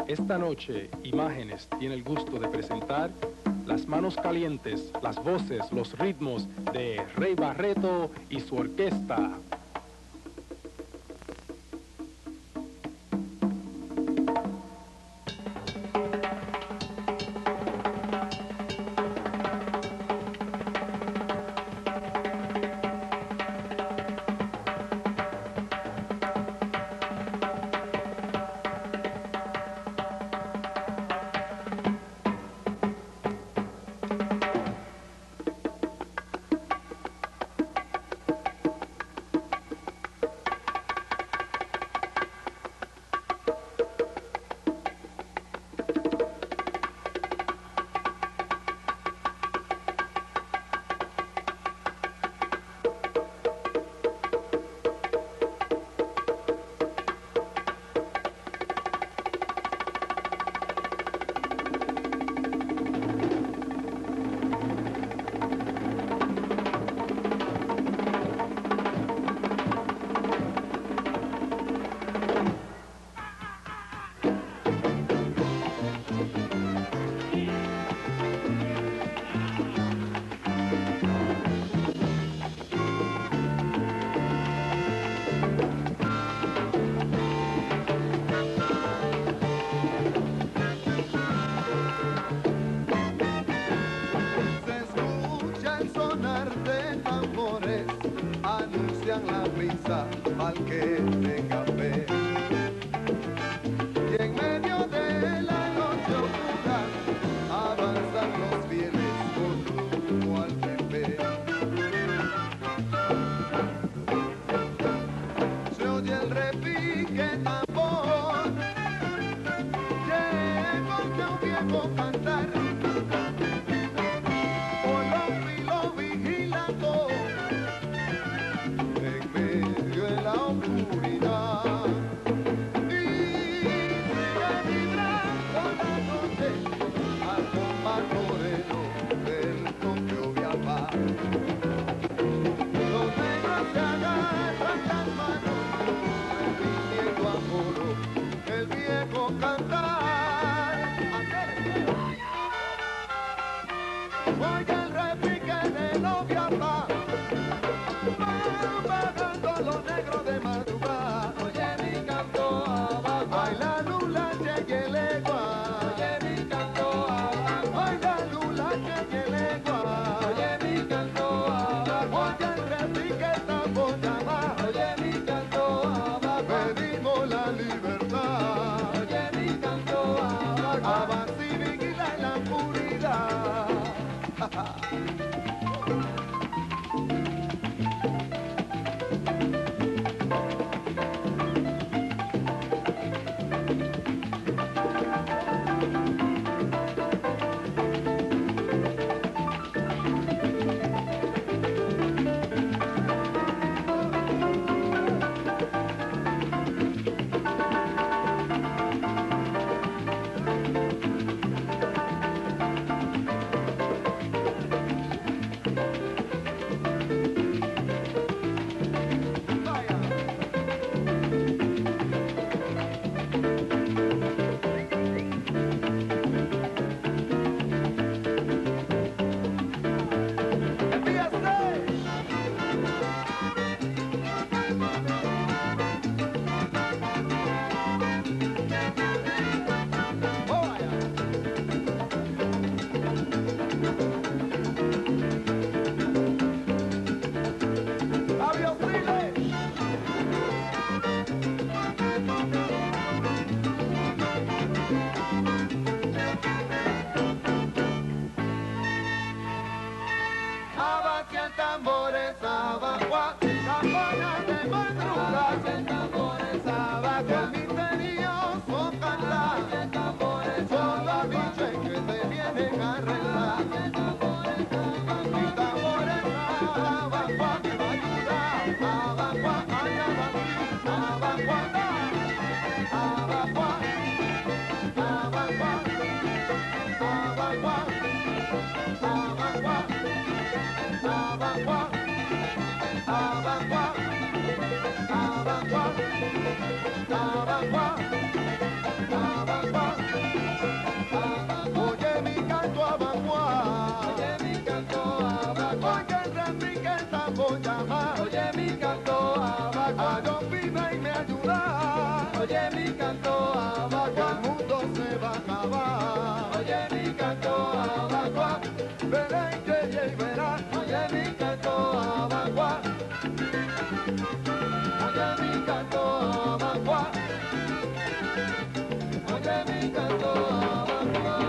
Esta noche, Imágenes tiene el gusto de presentar las manos calientes, las voces, los ritmos de Rey Barreto y su orquesta. La prisa al que tenga fe, y en medio de la noche oscura avanzan los fieles con rumbo al jefe. Se oye el repique tambor, llegó un viejo cantar, por los filos vigilando en medio de la oscuridad, y sigue vibrando la noche al compás moreno del propio Viapá. Los negros se agarran las manos, repitiendo a coro el viejo cantar. Oye el repique de los Viapá, bajando los negros de madrugada. Oye mi canto abajo, ay la lula cheque legua. Oye mi canto abajo, ay la lula cheque legua. Oye mi canto abajo, oye el repique tambor llama. Oye mi canto abajo, pedimos la libertad. Oye mi canto abajo, avanza y vigila en la oscuridad. Tambores abajo, campanas de madrugada, tambores abajo, el misterioso cantar, tambores son los bichos que te vienen a rezar. Y tambores abajo, que va a ayudar, abajo, allá va, abajo, abajo, Abagua, canto abagua. Oye mi canto abagua. Oye mi canto abagua.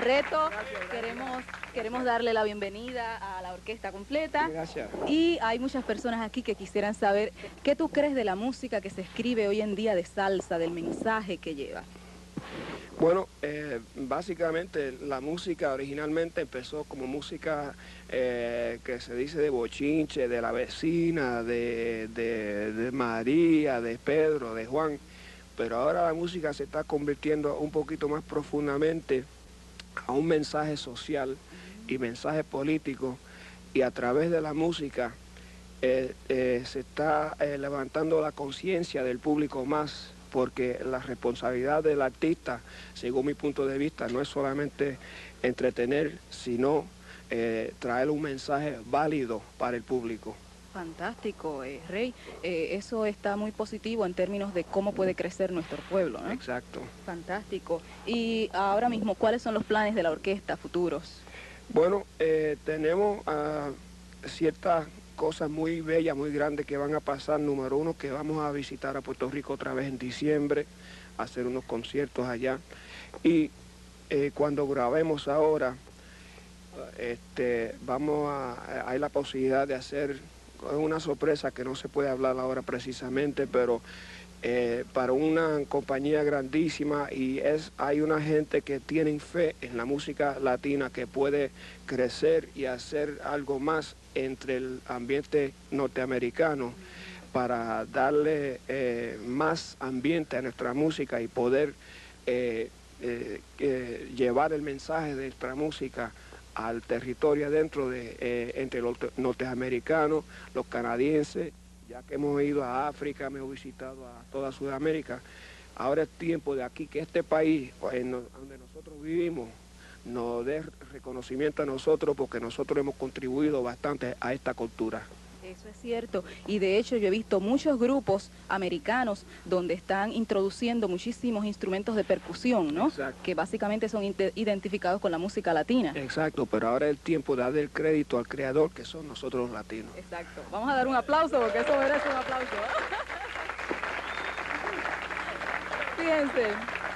Barreto. Queremos darle la bienvenida a la orquesta completa. Gracias. Y hay muchas personas aquí que quisieran saber qué tú crees de la música que se escribe hoy en día de salsa, del mensaje que lleva. Bueno, básicamente la música originalmente empezó como música que se dice de bochinche, de la vecina, de María, de Pedro, de Juan, pero ahora la música se está convirtiendo un poquito más profundamente a un mensaje social y mensaje político, y a través de la música se está levantando la conciencia del público más, porque la responsabilidad del artista, según mi punto de vista, no es solamente entretener, sino traer un mensaje válido para el público. Fantástico, Rey. Eso está muy positivo en términos de cómo puede crecer nuestro pueblo, ¿no? Exacto. Fantástico. Y ahora mismo, ¿cuáles son los planes de la orquesta futuros? Bueno, tenemos ciertas cosas muy bellas, muy grandes que van a pasar. Número uno, que vamos a visitar a Puerto Rico otra vez en diciembre, a hacer unos conciertos allá. Y cuando grabemos ahora, hay la posibilidad de hacer una sorpresa que no se puede hablar ahora precisamente, pero para una compañía grandísima, y hay una gente que tiene fe en la música latina que puede crecer y hacer algo más entre el ambiente norteamericano para darle más ambiente a nuestra música y poder llevar el mensaje de nuestra música al territorio adentro entre los norteamericanos, los canadienses. Ya que hemos ido a África, hemos visitado a toda Sudamérica, ahora es tiempo de aquí que este país donde nosotros vivimos nos dé reconocimiento a nosotros, porque nosotros hemos contribuido bastante a esta cultura. Eso es cierto, y de hecho yo he visto muchos grupos americanos donde están introduciendo muchísimos instrumentos de percusión, ¿no? Exacto. Que básicamente son identificados con la música latina. Exacto, pero ahora es el tiempo de dar el crédito al creador, que son nosotros los latinos. Exacto. Vamos a dar un aplauso porque eso merece un aplauso. Fíjense.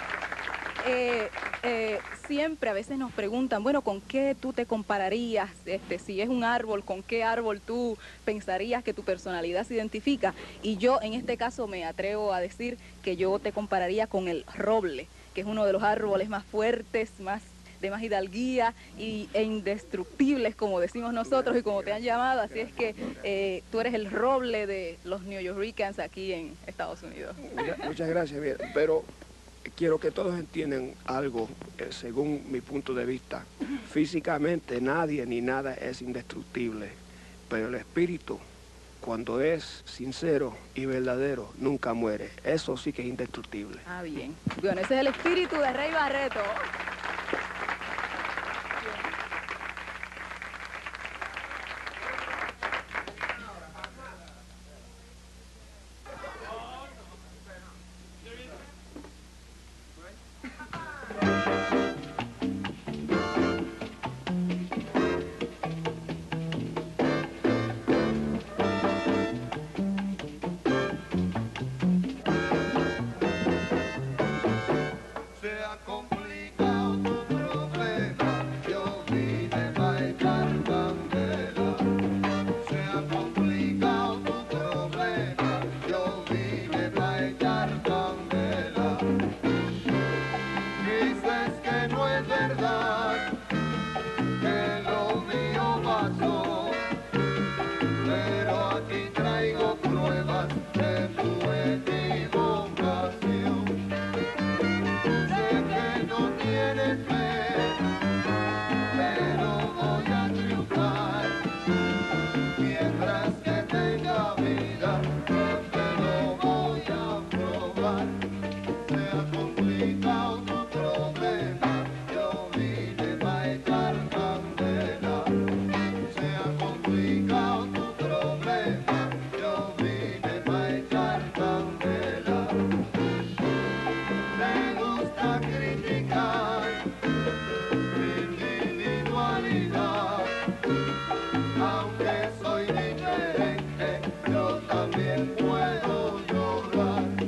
Siempre a veces nos preguntan, bueno, ¿con qué tú te compararías? Si es un árbol, ¿con qué árbol tú pensarías que tu personalidad se identifica? Y yo en este caso me atrevo a decir que yo te compararía con el roble, que es uno de los árboles más fuertes, de más hidalguía e indestructibles, como decimos nosotros y como te han llamado. Así es que tú eres el roble de los New Yorkers aquí en Estados Unidos. Muchas gracias, pero quiero que todos entiendan algo, según mi punto de vista. Físicamente nadie ni nada es indestructible, pero el espíritu, cuando es sincero y verdadero, nunca muere. Eso sí que es indestructible. Ah, bien. Bueno, ese es el espíritu de Rey Barreto.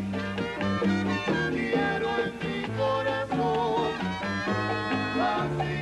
Quiero en mi corazón, así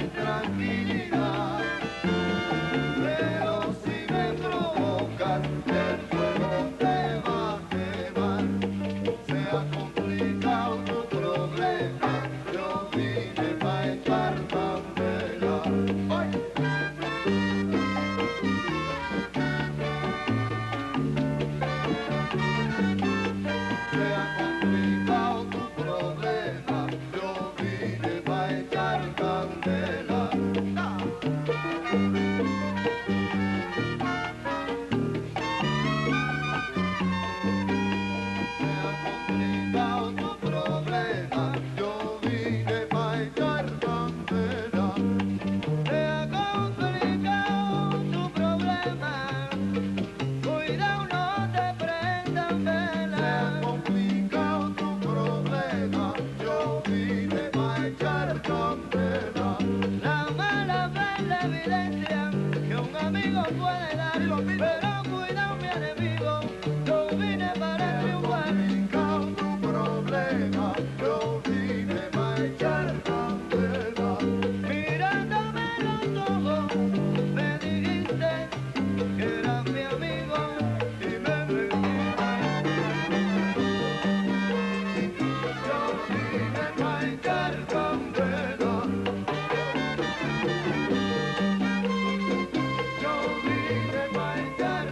Yo vine pa' echar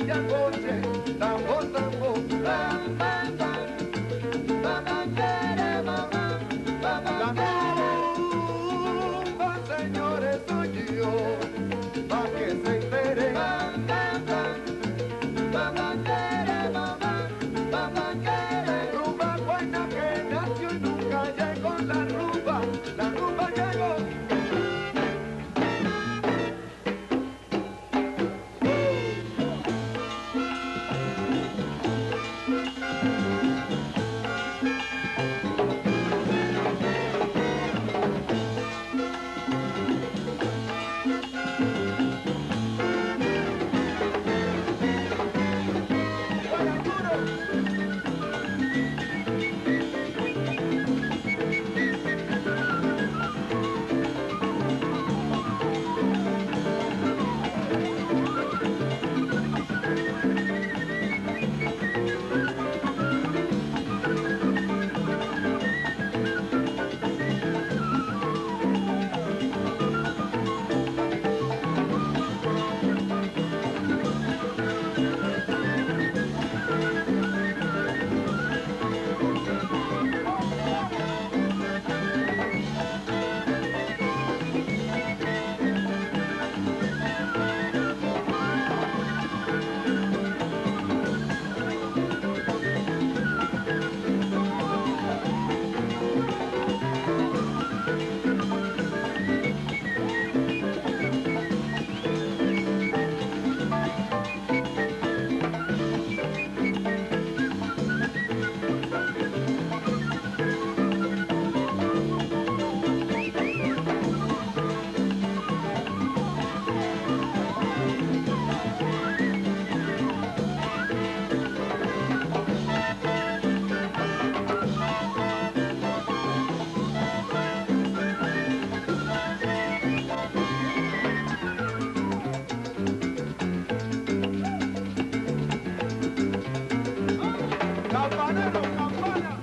Villacoche, tambo, tambo, bam, bam, bam. Mamá quiere, mamá, mamá quiere. Rumba, señores, soy yo, pa' que se entere. Bam, bam, bam. Mamá quiere, mamá, mamá quiere. Rumba guayna que nació y nunca llegó la rumba llegó. Campanero, campana.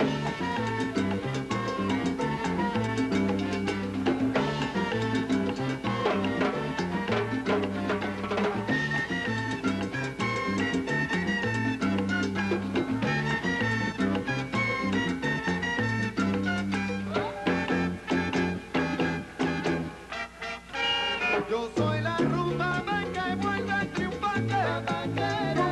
Yo soy la rumba blanca y vuelve triunfante.